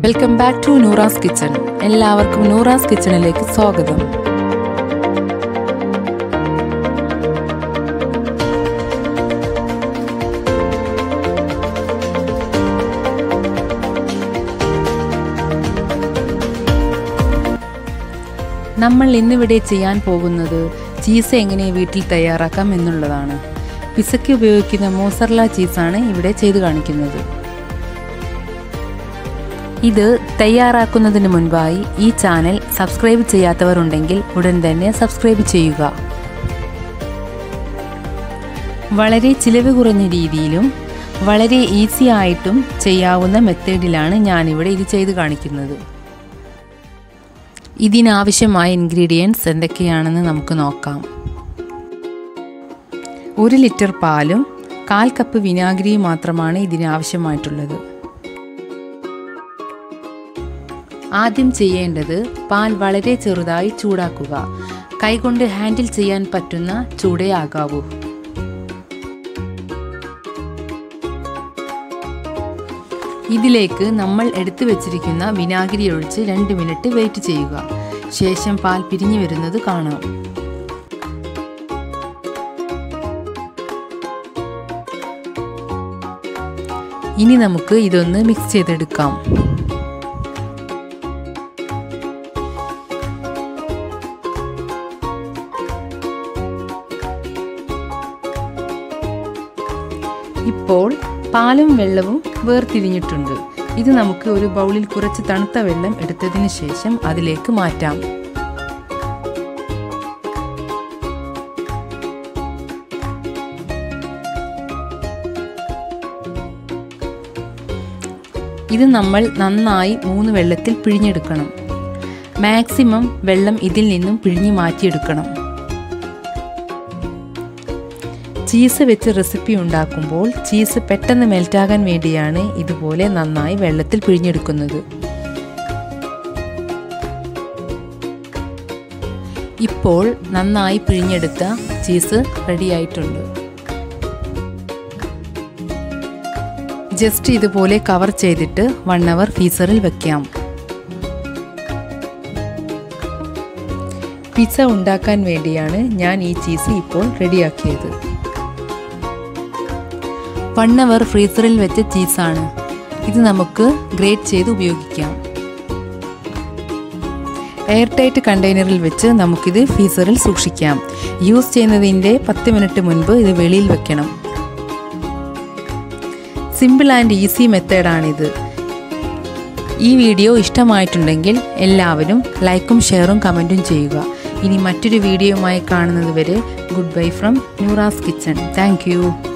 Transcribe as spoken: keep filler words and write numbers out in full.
Welcome back to Nooras kitchen. എല്ലാവർക്കും നൂറാസ് കിച്ചണിലേക്ക് സ്വാഗതം. നമ്മൾ ഇന്നിവിടെ ചെയ്യാൻ പോകുന്നത് ചീസ് എങ്ങനെ വീട്ടിൽ തയ്യാറാക്കാം എന്നുള്ളതാണ്. പിസയ്ക്ക് ഉപയോഗിക്കുന്ന മോസറല്ല ചീസാണ് ഇവിടെ ചെയ്തു കാണിക്കുന്നത്. ഇത് തയ്യാറാക്കുന്നതിന് മുൻപായി ഈ ചാനൽ സബ്സ്ക്രൈബ് ചെയ്യാത്തവരുണ്ടെങ്കിൽ ഉടൻ തന്നെ സബ്സ്ക്രൈബ് ചെയ്യുക. വളരെ ചിലവ് കുറഞ്ഞ രീതിയിലും വളരെ ഈസി ആയിട്ടും ചെയ്യാവുന്ന മെത്തേഡിലാണ് ഞാനിവിടെ ഇത് ചെയ്ത് കാണിക്കുന്നത്. ഇതിനാവശ്യമായ ഇൻഗ്രീഡിയൻസ് എന്തൊക്കെയാണെന്ന് നമുക്ക് നോക്കാം. ഒരു ലിറ്റർ പാലും കാൽ കപ്പ് വിനാഗിരിയും മാത്രമാണ് ഇതിനാവശ്യമായിട്ടുള്ളത്. ആദ്യം ചെയ്യേണ്ടത് പാൽ വളരെ ചെറുതായി ചൂടാക്കുക. കൈകൊണ്ട് ഹാൻഡിൽ ചെയ്യാൻ പറ്റുന്ന ചൂടേ ആകാവൂ. ഇതിലേക്ക് നമ്മൾ എടുത്തു വെച്ചിരിക്കുന്ന വിനാഗിരി ഒഴിച്ച് രണ്ട് മിനിറ്റ് വെയിറ്റ് ചെയ്യുക. ശേഷം പാൽ പിരിഞ്ഞു വരുന്നത് കാണാം. ഇനി നമുക്ക് ഇതൊന്ന് മിക്സ് ചെയ്തെടുക്കാം. ഇപ്പോൾ പാലും വെള്ളവും വേർതിരിഞ്ഞിട്ടുണ്ട്. ഇത് നമുക്ക് ഒരു ബൗളിൽ കുറച്ച് തണുത്ത വെള്ളം എടുത്തതിന് ശേഷം അതിലേക്ക് മാറ്റാം. ഇത് നമ്മൾ നന്നായി മൂന്ന് വെള്ളത്തിൽ പിഴിഞ്ഞെടുക്കണം. മാക്സിമം വെള്ളം ഇതിൽ നിന്നും പിഴിഞ്ഞു മാറ്റിയെടുക്കണം. ചീസ് വെച്ച് റെസിപ്പി ഉണ്ടാക്കുമ്പോൾ ചീസ് പെട്ടെന്ന് മെൽറ്റാകാൻ വേണ്ടിയാണ് ഇതുപോലെ നന്നായി വെള്ളത്തിൽ പിഴിഞ്ഞെടുക്കുന്നത്. ഇപ്പോൾ നന്നായി പിഴിഞ്ഞെടുത്ത ചീസ് റെഡിയായിട്ടുണ്ട്. ജസ്റ്റ് ഇതുപോലെ കവർ ചെയ്തിട്ട് വൺ അവർ ഫ്രീസറിൽ വെക്കാം. പിസ്സ ഉണ്ടാക്കാൻ വേണ്ടിയാണ് ഞാൻ ഈ ചീസ് ഇപ്പോൾ റെഡിയാക്കിയത്. വൺ അവർ ഫ്രീസറിൽ വെച്ച ചീസാണ്. ഇത് നമുക്ക് ഗ്രേറ്റ് ചെയ്ത് ഉപയോഗിക്കാം. എയർ ടൈറ്റ് കണ്ടെയ്നറിൽ വെച്ച് നമുക്കിത് ഫ്രീസറിൽ സൂക്ഷിക്കാം. യൂസ് ചെയ്യുന്നതിൻ്റെ പത്ത് മിനിറ്റ് മുൻപ് ഇത് വെളിയിൽ വെക്കണം. സിമ്പിൾ ആൻഡ് ഈസി മെത്തേഡാണിത്. ഈ വീഡിയോ ഇഷ്ടമായിട്ടുണ്ടെങ്കിൽ എല്ലാവരും ലൈക്കും ഷെയറും കമൻറ്റും ചെയ്യുക. ഇനി മറ്റൊരു വീഡിയോയുമായി കാണുന്നത് വരെ good bye from Nooras kitchen. Thank U.